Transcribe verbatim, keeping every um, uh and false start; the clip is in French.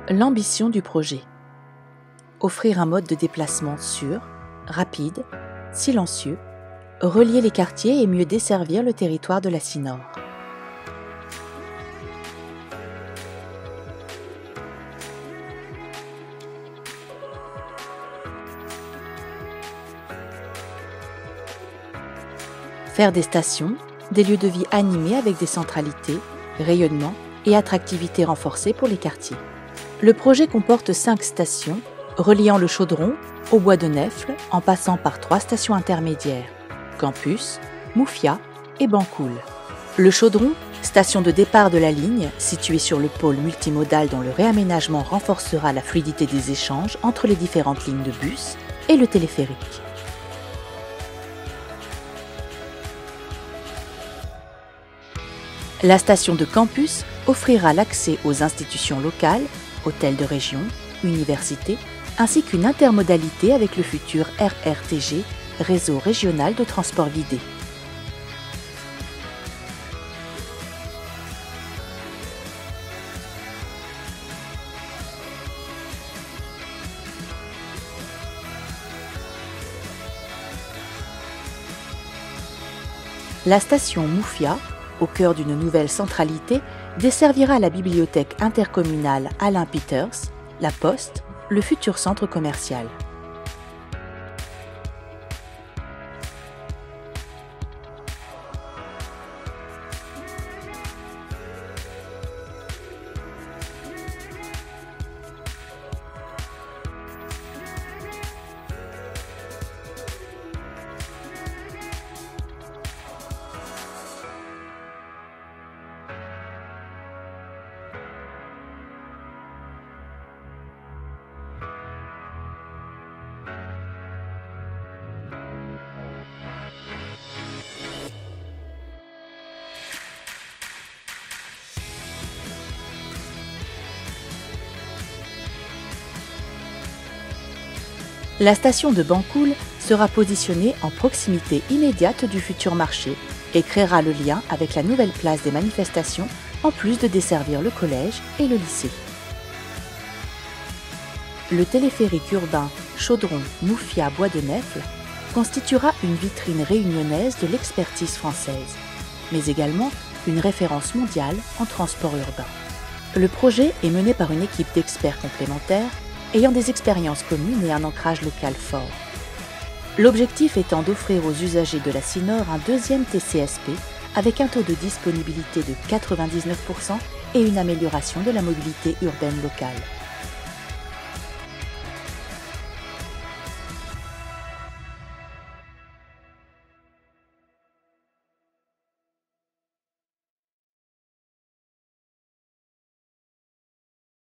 L'ambition du projet. Offrir un mode de déplacement sûr, rapide, silencieux, relier les quartiers et mieux desservir le territoire de la Cinore. Faire des stations, des lieux de vie animés avec des centralités, rayonnement et attractivité renforcée pour les quartiers. Le projet comporte cinq stations, reliant le Chaudron au Bois de Nèfles en passant par trois stations intermédiaires, Campus, Moufia et Bancoul. Le Chaudron, station de départ de la ligne, située sur le pôle multimodal dont le réaménagement renforcera la fluidité des échanges entre les différentes lignes de bus, et le téléphérique. La station de Campus offrira l'accès aux institutions locales, hôtels de région, universités, ainsi qu'une intermodalité avec le futur R R T G, réseau régional de transport guidé. La station Moufia, au cœur d'une nouvelle centralité, desservira la bibliothèque intercommunale Alain Peters, la Poste, le futur centre commercial. La station de Bancoul sera positionnée en proximité immédiate du futur marché et créera le lien avec la nouvelle place des manifestations, en plus de desservir le collège et le lycée. Le téléphérique urbain Chaudron-Moufia-Bois de Nèfles constituera une vitrine réunionnaise de l'expertise française, mais également une référence mondiale en transport urbain. Le projet est mené par une équipe d'experts complémentaires ayant des expériences communes et un ancrage local fort. L'objectif étant d'offrir aux usagers de la Cinore un deuxième T C S P avec un taux de disponibilité de quatre-vingt-dix-neuf pour cent et une amélioration de la mobilité urbaine locale.